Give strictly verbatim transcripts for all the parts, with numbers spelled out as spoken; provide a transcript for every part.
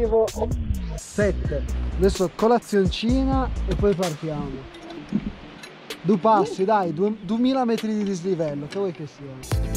arrivo sette. Adesso colazioncina e poi partiamo. Due passi, dai, duemila metri di dislivello, che vuoi che sia?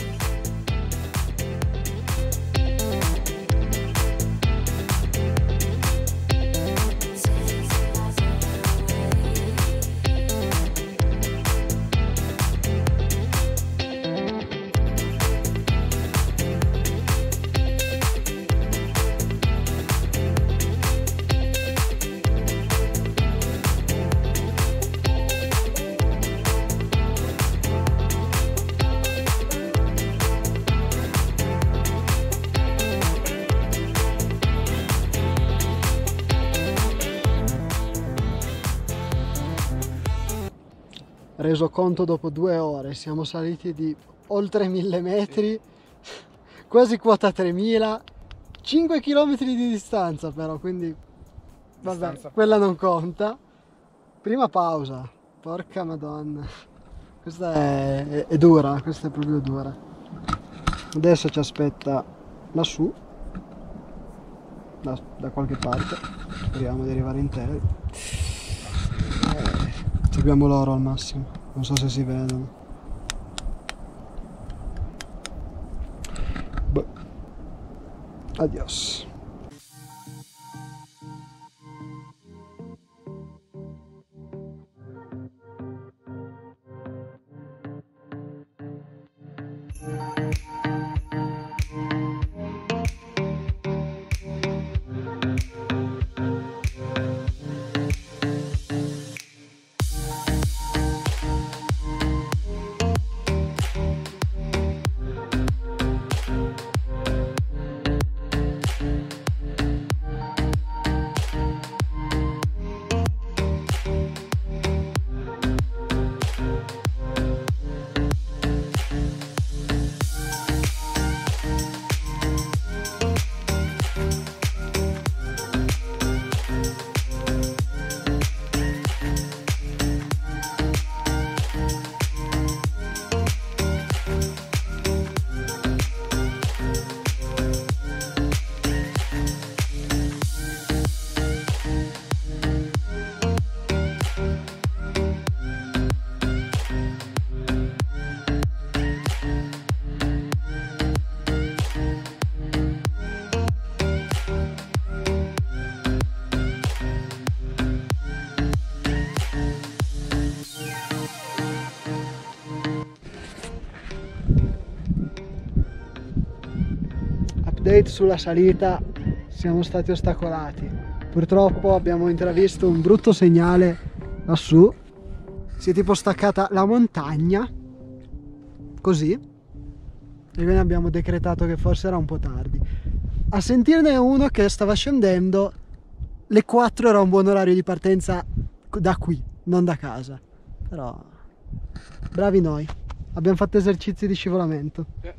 Reso conto dopo due ore, siamo saliti di oltre mille metri, quasi quota tremila, cinque chilometri di distanza però, quindi vabbè, distanza. Quella non conta. Prima pausa, porca madonna, questa è, è, è dura, questa è proprio dura. Adesso ci aspetta lassù, da, da qualche parte, speriamo di arrivare interi. Seguiamo loro al massimo, non so se si vedono. Boh. Adios. Update sulla salita, siamo stati ostacolati. Purtroppo abbiamo intravisto un brutto segnale lassù. Si è tipo staccata la montagna, così, e quindi abbiamo decretato che forse era un po' tardi. A sentirne uno che stava scendendo, le quattro era un buon orario di partenza da qui, non da casa. Però bravi noi, abbiamo fatto esercizi di scivolamento. Yeah.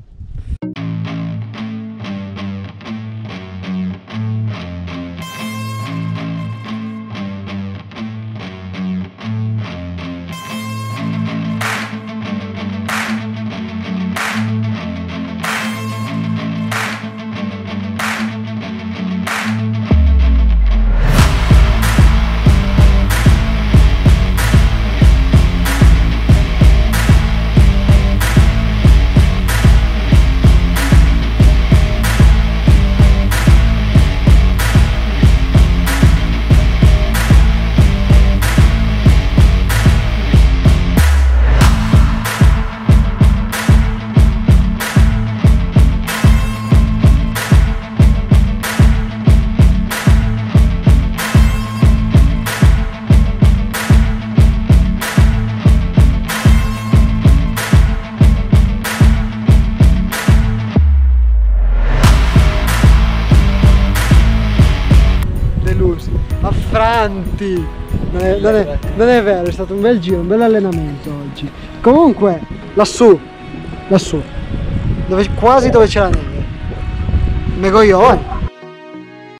Affranti, non è, non, è, non è vero, è stato un bel giro, un bel allenamento oggi. Comunque lassù, lassù, dove, quasi dove c'è la neve, Megoglione.